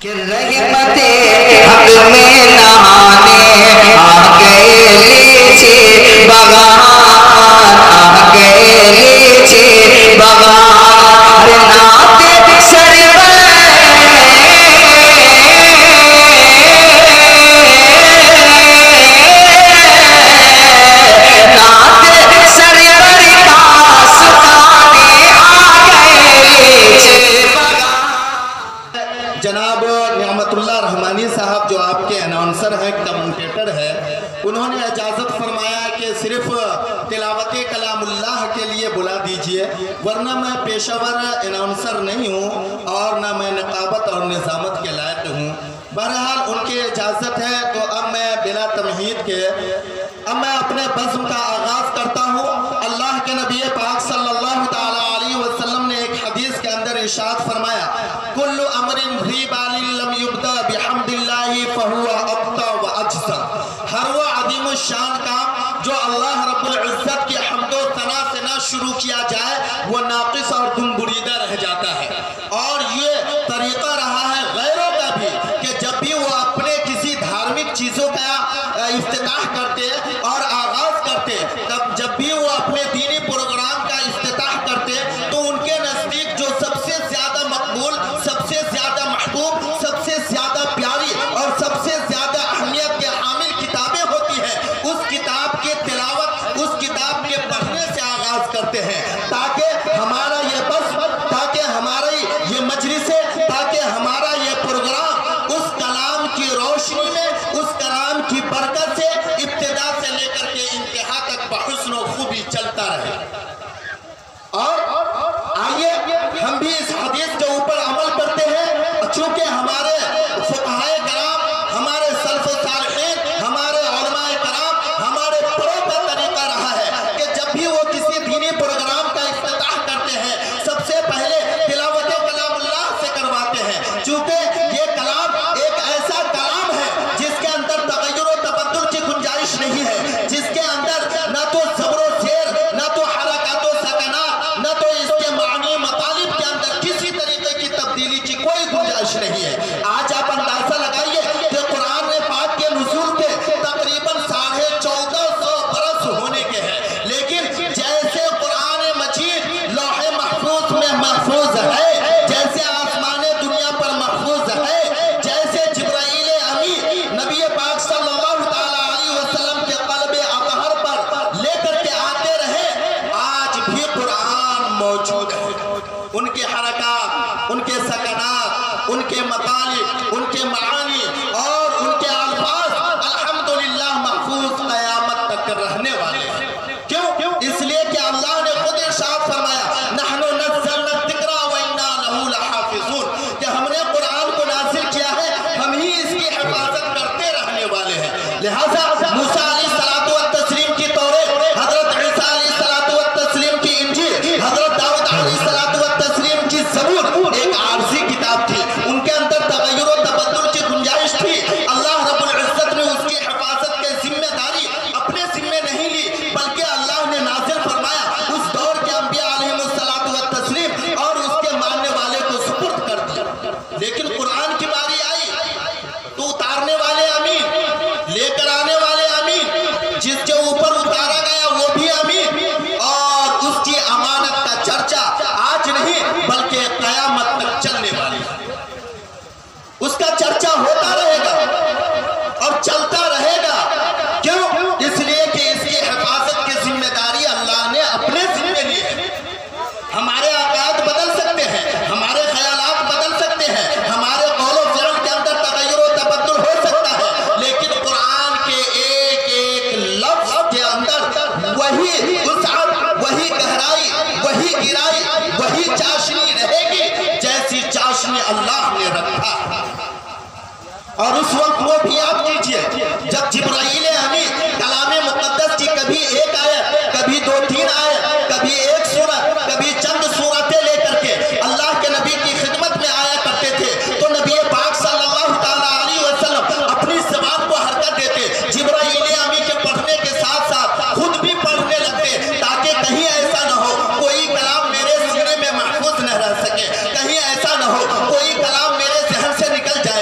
کہ رحمت حق میں نہانے آ گئے لیچے بغار، آ گئے لیچے بغار، نعت سرور نعت سرور کا سکھانے آ گئے لیچے بغار۔ جناب نعمت اللہ رحمانی صاحب جو آپ کے اناؤنسر ہیں، کمنٹیٹر ہے، انہوں نے اجازت فرمایا کہ صرف تلاوت کلام اللہ کے لیے بلا دیجئے، ورنہ میں پیشہ ور اناؤنسر نہیں ہوں اور نہ میں نقابت اور نظامت کے لائق ہوں۔ بہرحال ان کی اجازت ہے تو اب میں بلا تمہید کے اب میں اپنے بزم کا آغاز کرتا ہوں۔ اللہ کے نبی پاک صلی اللہ تعالیٰ علیہ وسلم نے ایک حدیث کے اندر ارشاد فرمایا، کل امر ذی بال لم یبدا بحمد اللہ فہو ابتر و اجزا۔ ہر وہ عظیم الشان کام جو اللہ رب العزت کی حمد و ثنا سے نہ شروع کیا جائے وہ ناقص اور گم بریدہ رہ جاتا ہے۔ اور یہ طریقہ رہا ہے غیروں کا بھی کہ جب بھی وہ اپنے کسی دھارمک چیزوں کا افتتاح کرتے اور آغاز کرتے، تب جب بھی وہ اپنے دینی پروگرام کا افتتاح کرتے تو ان کے نزدیک جو سب سے زیادہ مقبول، سب سے زیادہ محبوب، سب سے زیادہ پیاری اور سب سے زیادہ اہمیت کے حامل کتابیں ہوتی ہیں، اس کتاب کی تلاوت، اس کتاب کے پڑھنے سے آغاز کرتے ہیں، تاکہ ہمارا یہ بس، تاکہ ہماری یہ مجلسیں، تاکہ ہمارا یہ پروگرام اس کلام کی روشنی میں، اس کلام کی برکت سے ابتدا سے لے کر کے انتہا تک بحسن و خوبی چلتا رہے۔ اور آئیے ہم بھی اس حدیث کے اوپر عمل کرتے ہیں، چونکہ ہمارے فقہائے کرام، ہمارے سلف صالحین، ہمارے علماء کرام، ہمارے پروں کا طریقہ رہا ہے کہ جب بھی وہ کسی دینی پروگرام کا افتتاح کرتے ہیں سب سے پہلے تلاوت کلام اللہ سے کرواتے ہیں، چونکہ یہ کلام ایک ایسا کلام ہے جس کے اندر تغیر و تبدل کی گنجائش نہیں ہے، جس کے اندر نہ تو صبر و زیر، نہ تو حرکات و سکنات، نہ تو اس کے معنی مطالب کے اندر کسی طریقے کی تبدیلی کی کوئی گنجائش نہیں ہے۔ آج آپ اندازہ لگائیے کہ قرآن پاک کے نزول پہ تقریباً 1450 برس ہونے کے ہیں، لیکن جیسے قرآن مجید لوح محفوظ میں محفوظ ہے، جیسے آسمان دنیا پر محفوظ ہے، جیسے جبرائیل امین نبی پاک صلی اللہ تعالیٰ علیہ وسلم کے قلب اطہر پر لے کر کے آتے رہے، آج بھی قرآن موجود ہے۔ ان کے حرکات، ان کے سکنات، ان کے مطالب، ان کے معانی اور ان کے الفاظ الحمدللہ محفوظ قیامت تک رہنے والے ہیں۔ کیوں؟ اس لیے کہ اللہ نے خود ارشاد فرمایا، نحن نزلنا الذکر وإنا لہ لحافظون، کہ ہم نے قرآن کو نازل کیا ہے، ہم ہی اس کی حفاظت کرتے رہنے والے ہیں۔ لہذا موسیٰ علیہ السلام کی توریت، حضرت عیسیٰ علیہ السلام کی انجیل، حضرت داؤد علیہ السلام کی زبور ایک عارضی کتاب تھی، ان کے اندر تغیر و تبدل کی گنجائش تھی۔ اللہ رب العزت نے اس کی حفاظت کے ذمہ داری اپنے ذمہ نہیں لی، بلکہ اللہ نے نازل فرمایا، اس دور کے انبیاء علیہ السلام اور اس کے ماننے والے کو سپرد کر دیا۔ لیکن قرآن کی باری آئی تو اتارنے والے امین، لے کر آنے والے امین، جس کے اوپر اتارا گیا وہ بھی امین، اور اس کی امانت کا چرچا آج نہیں بلکہ قیامت تک چلنے والی ہے۔ اس کا چرچا ہوتا رہے گا اور چلتا رہے گا۔ کیوں؟ اس لیے کہ اس کی حفاظت کی ذمہ داری اللہ نے اپنے ذمہ لی ہے۔ ہمارے عقائد بدل سکتے ہیں، ہمارے خیالات بدل سکتے ہیں، ہمارے قول و فعل کے اندر تغیر و تبدل ہو سکتا ہے، لیکن قرآن کے ایک ایک لفظ کے اندر وہی وسعت، وہی گہرائی، وہی گہرائی، وہی چاشنی رہے گی جیسی چاشنی اللہ نے رکھا۔ اور اس وقت وہ بھی یاد کیجئے جب جبرائیل امین کلام مقدس کی کبھی ایک آیت، کبھی 2-3 آیت، کبھی ایک سورت، کبھی چند سورتیں لے کر کے اللہ کے نبی کی خدمت میں آیا کرتے تھے، تو نبی پاک صلی اللہ تعالیٰ علیہ وسلم اپنی زبان کو حرکت دیتے، جبرائیل امین کے پڑھنے کے ساتھ ساتھ خود بھی پڑھنے لگتے، تاکہ کہیں ایسا نہ ہو کوئی کلام میرے سینے میں محفوظ نہ رہ سکے، کہیں ایسا نہ ہو کوئی کلام میرے ذہن سے نکل جائے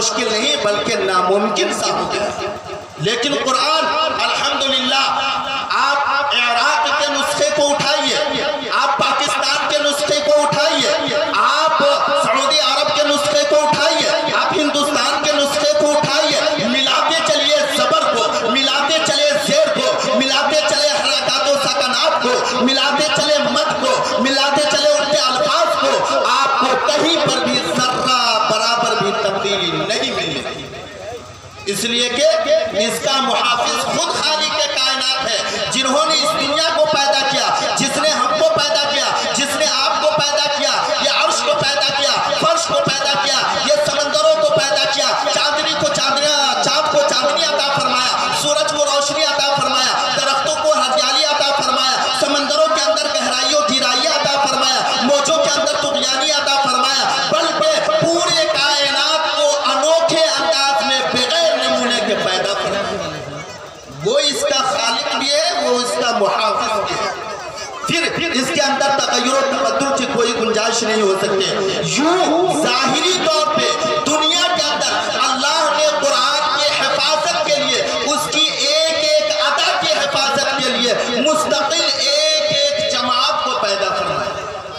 मुश्किल नहीं बल्कि नामुमकिन सा हो गया। लेकिन कुरान अल्हम्दुलिल्लाह, आप इराक के नुस्खे को उठाइए, आप पाकिस्तान के नुस्खे को उठाइए, आप सऊदी अरब के नुस्खे को उठाइए, आप हिंदुस्तान के नुस्खे को उठाइए, मिलाते चलिए ज़बर को, मिलाते चले ज़ेर को, मिलाते चले हरकत व सकनात को, मिलाते चले मद को, मिलाते चले उनके अल्फाज को, आपको कहीं पर भी जर्रा बराबर भी तब्दीली नहीं मिलेगी। इसलिए कि इसका मुहाफिज खुद खालिक के कायनात है, जिन्होंने इस दुनिया को पैदा किया, जिसने हमको पैदा किया, जिसने आपको पैदा किया, ये अर्श को पैदा किया, फर्श को पैदा किया, ये समंदरों को पैदा किया, चांदनी को चांद को चांदनी अता फरमाया, सूरज को रोशनी अता फरमाया, दरख्तों को हरियाली अता फरमाया, समंदरों के अंदर गहराइयों गहराइयाँ अता फरमाया, मौजों के अंदर तुगयानी अता फरमाया, बल्कि पूरे कायनात को अनोखे अंदाज में बगैर नमूने के पैदा फरमाया। वो इसका खालिक भी है, वो इसका मुहाफिज भी है। फिर इसके अंदर तगय्युर और तबद्दुल की कोई गुंजाइश नहीं हो सकती। यूं ज़ाहिरी तौर पे दुनिया के अंदर अल्लाह ने कुरान की हिफाजत के लिए, उसकी एक एक अदा की हिफाजत के लिए मुस्तकिल एक एक जमात को पैदा फरमाया।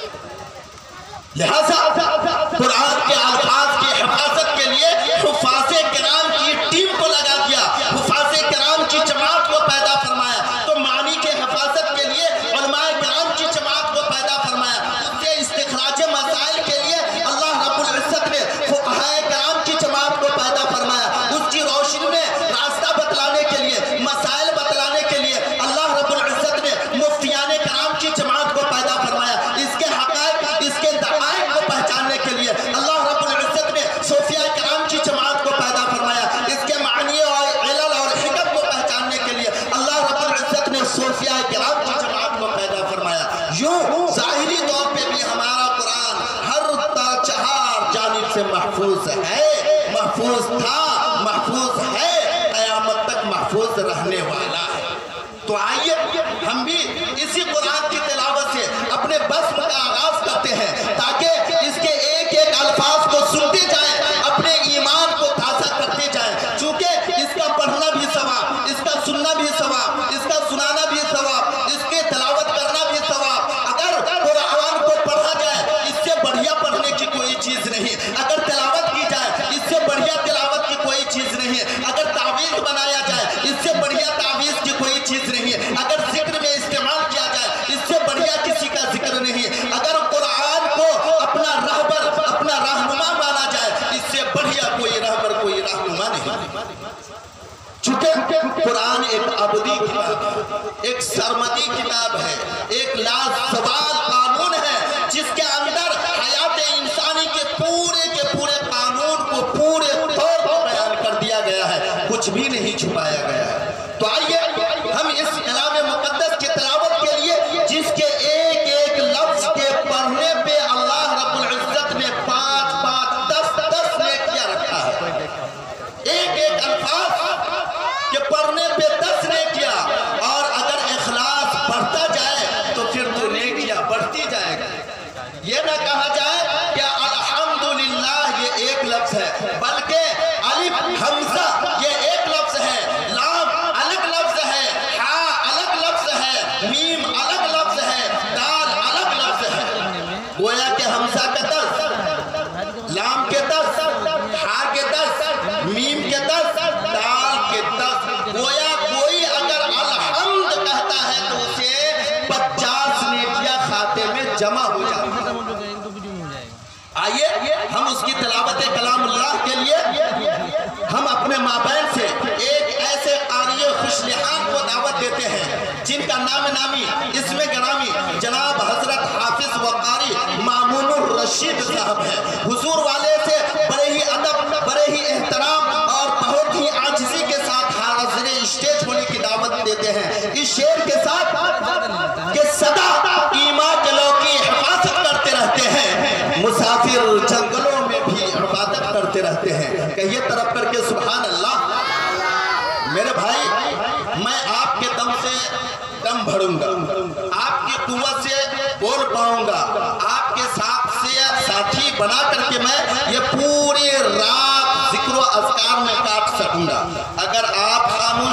लिहाजा कुरान के अल्फाज की हिफाजत के लिए हुफ़ाज़े किराम की टीम को लगा दिया, हुफ़ाज़े किराम की जमात को पैदा फरमाया। तो मानी के हिफाजत के लिए उलमाए किराम की जमात को पैदा फरमाया। उससे इस्तिखराज मसाइल के लिए अल्लाह रब्बुल इज्जत ने फुक़हाए किराम की जमात को पैदा फरमाया। उसकी रोशनी में रास्ता बतलाने के लिए, मसाइल बतलाने के लिए अल्लाह रब्बुल इज्जत ने मुफ्तियाने किराम की जमात को पैदा फरमाया। इसके हक़ाइक़, इसके दक़ाइक़ को पहचानने के लिए अल्लाह रब्बुल इज्जत ने सूफिया किराम की जमात को पैदा फरमाया। इसके मानी और इलल और हिकम को पहचानने के लिए अल्लाह रब्बुल इज्जत ने सूफिया किराम की जमात को पैदा फरमाया। यूं ज़ाहिरी तौर पे भी हमारा कुरान हर चार जानिब से महफूज है, महफूज था, महफूज है, क़यामत तक महफूज रहने वाला है। तो आइए हम भी इसी कुरान की तिलावत से अपने बस्म का आगाज करते हैं, ताकि इसके एक एक अल्फाज को सुनते जाएं, अपने ईमान को ताज़ा करते जाएं। चूँकि इसका पढ़ना भी सवाब, इसका सुनना भी सवाब, इसका सुनाना भी सवाब, इसके तिलावत करना भी सवाब। अगर कुरान को पढ़ा जाए, इससे बढ़िया पढ़ने की कोई चीज़ नहीं। अगर तिलावत की जाए, इससे बढ़िया तिलावत की कोई चीज़ नहीं। अगर तावीज़ बनाया जाए, इससे बढ़िया तावीज़ की कोई चीज़ नहीं। अगर जिक्र में इस्तेमाल किया जाए, इससे बढ़िया किसी का जिक्र नहीं। अगर कुरान को अपना रहबर, अपना रहनुमा माना जाए, इससे बढ़िया कोई रहबर, कोई रहनुमा नहीं। चूंकि कुरान एक अबदी किताब है, एक सरमदी किताब है, एक लाजवाब कानून है, जिसके अंदर हयात इंसानी के पूरे कानून को पूरे तौर पर बयान कर दिया गया है, कुछ भी नहीं छुपाया गया है। तो आइए हम इस कलाम मुक़द्दस की तिलावत के लिए, जिसके एक एक लफ्ज़ के पढ़ने पे अल्लाह रब्बुल इज्जत ने 5-5, 10-10 नेकियां रखा है। एक एक अल्फाज के पढ़ने पे 10 नेकियां, और अगर इखलास बढ़ता जाए तो फिर तो नेकियां बढ़ती जाएगी। ये ना कहा जाए कि अल्हम्दुलिल्लाह ये एक लफ्ज़ है, बल्कि अलिफ हमज़ा ये एक लफ्ज़ है, लाम अलग लफ्ज़ है, हा अलग लफ्ज़ है, मीम अलग लफ्ज़ है, दाल अलग लफ्ज़ है। गोया के हमज़ा के 10, लाम के 10, हा के 10, मीम के 10, दाल के 10। गोया कोई अगर अलहम्द कहता है तो उसे 50 नेकियां खाते में जमा हो जाती है। आइए हम उसकी तिलावत कलामुल्लाह के लिए हम अपने माबैन से एक ऐसे क़ारी खुशलिहान को दावत देते हैं, जिनका नाम नामी इसमें गरामी जनाब हजरत हाफिज व क़ारी मामूनुर रशीद साहब है। हुजूर वाले से बड़े ही अदब, बड़े ही एहतराम और बहुत ही आजिज़ी के साथ हाज़िर स्टेज होने की दावत देते हैं। इस शेर के साथ कि सदा ईमान के लोग की हिफाजत करते रहते हैं, मुसाफिर जंगलों में भी इबादत करते रहते हैं। कहिए तरफ करके सुभान अल्लाह। मेरे भाई, मैं आपके दम से दम भरूंगा, आपकी कुव्वत से बोल पाऊंगा, आपके साथ से साथी बना करके मैं ये पूरी रात जिक्र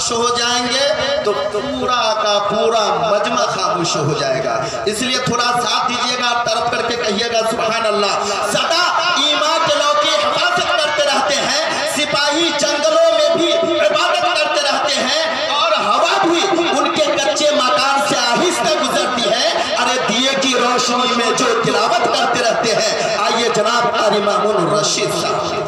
खामोश हो जाएंगे तो पूरा का पूरा मजमा खामोश हो जाएगा। इसलिए थोड़ा साथ दीजिएगा, तरफ करके कहिएगा सुभान अल्लाह। सदा ईमान के लोग की हिफाजत करते रहते हैं, सिपाही जंगलों में भी इबादत करते रहते हैं और हवा भी उनके कच्चे मकान से आहिस्ता गुजरती है। अरे दिए की रोशनी में जो तिलावत करते रहते हैं। आइए जनाब कारी मामून रशीद साहब।